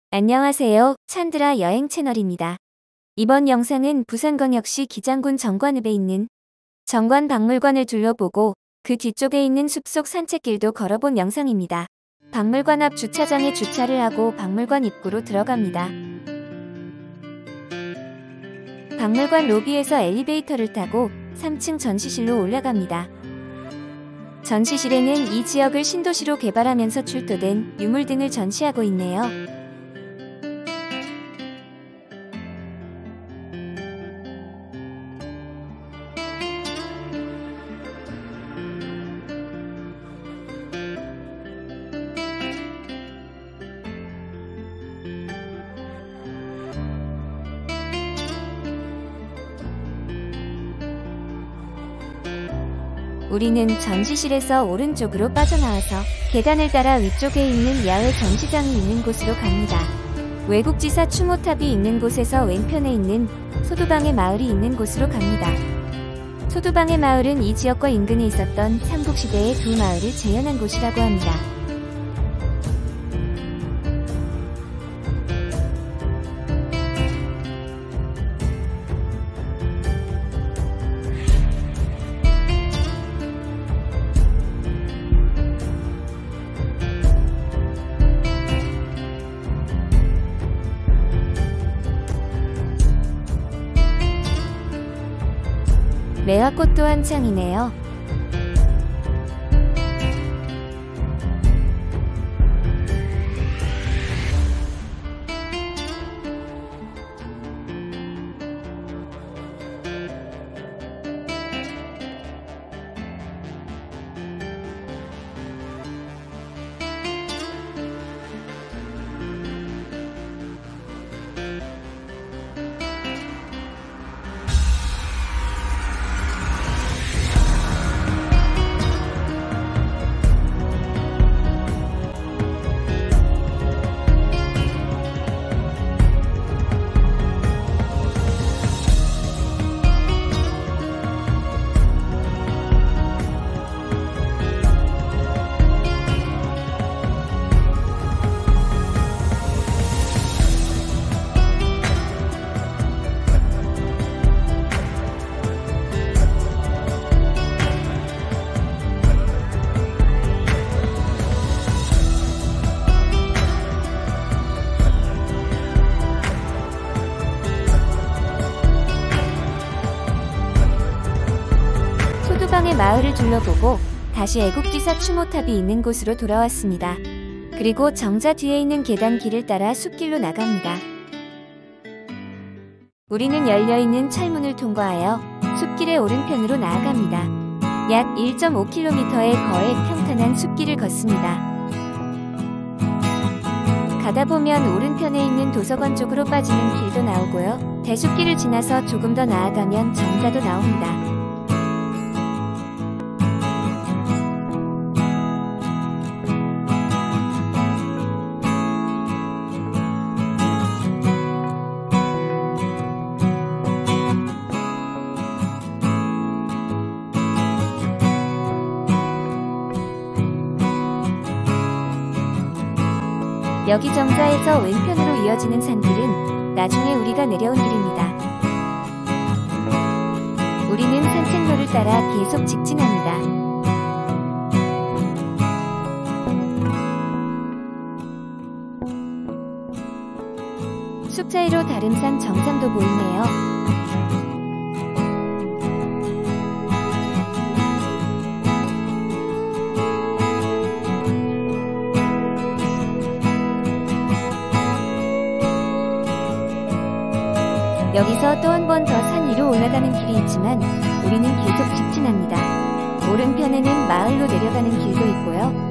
안녕하세요. 찬드라 여행 채널입니다. 이번 영상은 부산광역시 기장군 정관읍에 있는 정관박물관을 둘러보고 그 뒤쪽에 있는 숲속 산책길도 걸어본 영상입니다. 박물관 앞 주차장에 주차를 하고 박물관 입구로 들어갑니다. 박물관 로비에서 엘리베이터를 타고 3층 전시실로 올라갑니다. 전시실에는 이 지역을 신도시로 개발하면서 출토된 유물 등을 전시하고 있네요. 우리는 전시실에서 오른쪽으로 빠져나와서 계단을 따라 위쪽에 있는 야외 전시장이 있는 곳으로 갑니다. 외국지사 추모탑이 있는 곳에서 왼편에 있는 소두방해 마을이 있는 곳으로 갑니다. 소두방해 마을은 이 지역과 인근에 있었던 삼국시대의 두 마을을 재현한 곳이라고 합니다. 매화꽃도 한창이네요. 소두방해 마을을 둘러보고 다시 애국지사 추모탑이 있는 곳으로 돌아왔습니다. 그리고 정자 뒤에 있는 계단 길을 따라 숲길로 나갑니다. 우리는 열려있는 철문을 통과하여 숲길의 오른편으로 나아갑니다. 약 1.5km의 거의 평탄한 숲길을 걷습니다. 가다 보면 오른편에 있는 도서관 쪽으로 빠지는 길도 나오고요. 대숲길을 지나서 조금 더 나아가면 정자도 나옵니다. 여기 정자에서 왼편으로 이어지는 산길은 나중에 우리가 내려온 길입니다. 우리는 산책로를 따라 계속 직진합니다. 숲 사이로 다름산 정상도 보이네요. 여기서 또 한 번 더 산 위로 올라가는 길이 있지만 우리는 계속 직진합니다. 오른편에는 마을로 내려가는 길도 있고요.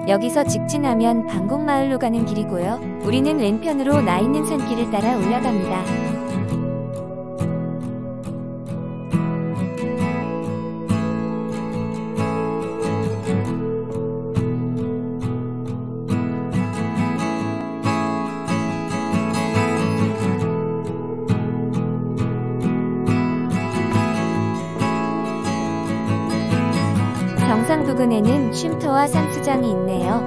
여기서 직진하면 방곡마을로 가는 길이고요. 우리는 왼편으로 나 있는 산길을 따라 올라갑니다. 정상 부근에는 쉼터와 산수장이 있네요.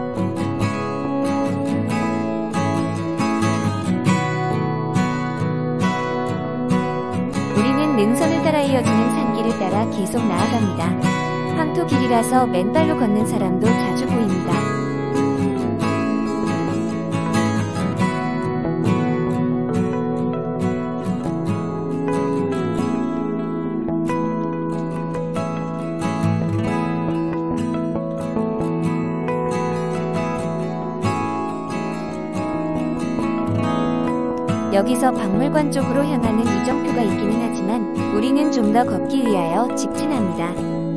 우리는 능선을 따라 이어지는 산길을 따라 계속 나아갑니다. 황토길이라서 맨발로 걷는 사람도 자주 보입니다. 여기서 박물관 쪽으로 향하는 이정표가 있기는 하지만 우리는 좀 더 걷기 위하여 직진합니다.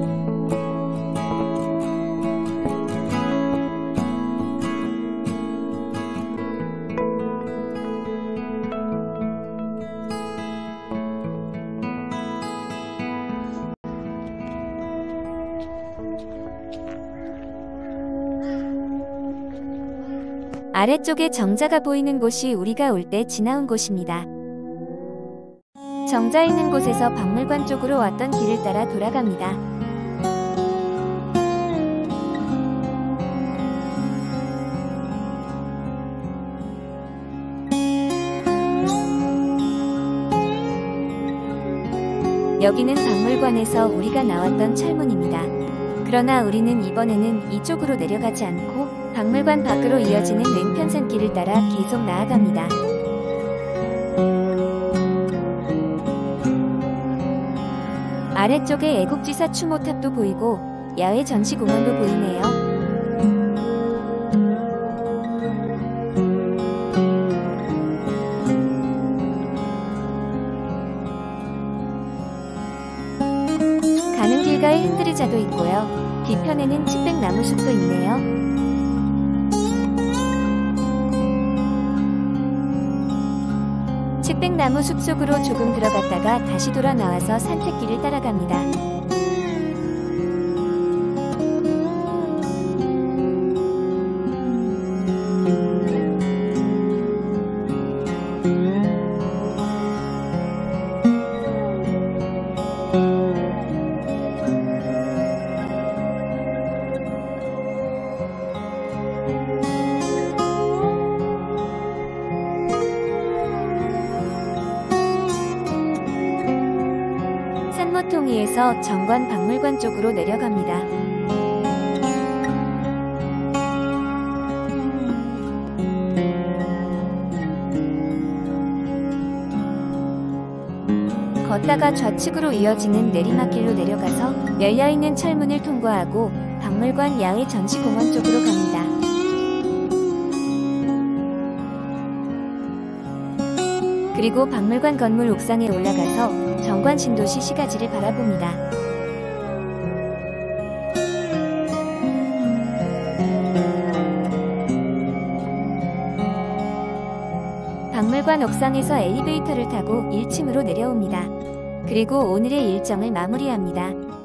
아래쪽에 정자가 보이는 곳이 우리가 올 때 지나온 곳입니다. 정자 있는 곳에서 박물관 쪽으로 왔던 길을 따라 돌아갑니다. 여기는 박물관에서 우리가 나왔던 철문입니다. 그러나 우리는 이번에는 이쪽으로 내려가지 않고 박물관 밖으로 이어지는 왼편 산길을 따라 계속 나아갑니다. 아래쪽에 애국지사 추모탑도 보이고 야외 전시공원도 보이네요. 가는 길가에 흔들의자도 있고요. 뒤편에는 측백나무 숲도 있네요. 측백나무 숲속으로 조금 들어갔다가 다시 돌아 나와서 산책길을 따라갑니다. 산모통이에서 정관 박물관 쪽으로 내려갑니다. 걷다가 좌측으로 이어지는 내리막길로 내려가서 열려있는 철문을 통과하고 박물관 야외 전시공원 쪽으로 갑니다. 그리고 박물관 건물 옥상에 올라가서 정관 신도시 시가지를 바라봅니다. 박물관 옥상에서 엘리베이터를 타고 1층으로 내려옵니다. 그리고 오늘의 일정을 마무리합니다.